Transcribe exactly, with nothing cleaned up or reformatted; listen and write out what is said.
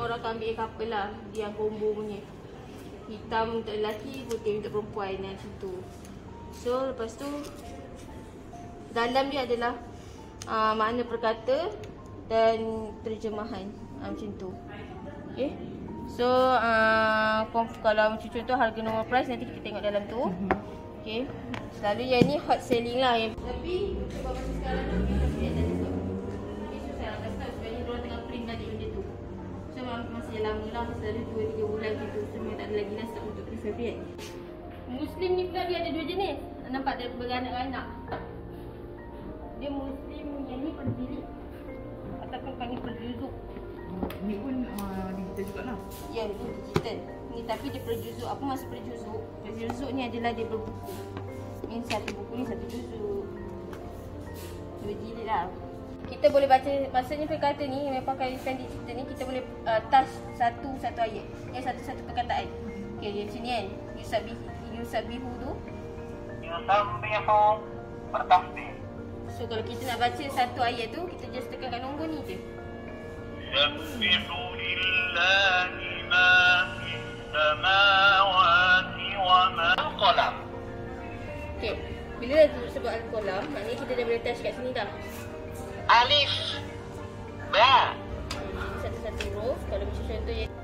orang akan ambil couple lah, yang combo punya. Hitam untuk lelaki, putih untuk perempuan macam tu. So lepas tu dalam dia adalah uh, makna perkata dan terjemahan uh, macam tu. Okay. So uh, kalau macam contoh harga normal price nanti kita tengok dalam tu. Okay. Selalu yang ni hot selling lah. Tapi sebab masa sekarang ni kita lihat dah juga. Okay, so saya nak start sebenarnya diorang tengah print balik benda tu. So masih lama lah, selalu dua tiga bulan gitu. So memang tak ada lagi dah start untuk prefabricate. Muslim ni pula dia ada dua jenis. Nampak dia beranak-anak. Dia Muslim yang ni per bilik ataupun kau ni per juzuk. Ni pun uh, digital juga lah. Ya, ni digital. Ni tapi dia per juzuk. Apa maksud per juzuk? Per juzuk ni adalah dia berbuku. Ni satu buku ni satu juzuk. Dua jilid lah. Kita boleh baca, maksudnya perkata ni memang kalau pen digital ni kita boleh uh, touch satu satu ayat. Yang satu-satu perkataan. Okey, dia macam ni kan. Yusabihu, yusabihu tu. Yusabihu bertasbih. So kalau kita nak baca satu ayat tu, kita just tekan kat nombor ni je. Yusabbihu lillahi ma fis samawati wa ma al-qalam. Okey, bila dah sebut al-qalam, maknanya kita dah boleh touch kat sini dah. Alif, ba. Satu-satu huruf, kalau macam contoh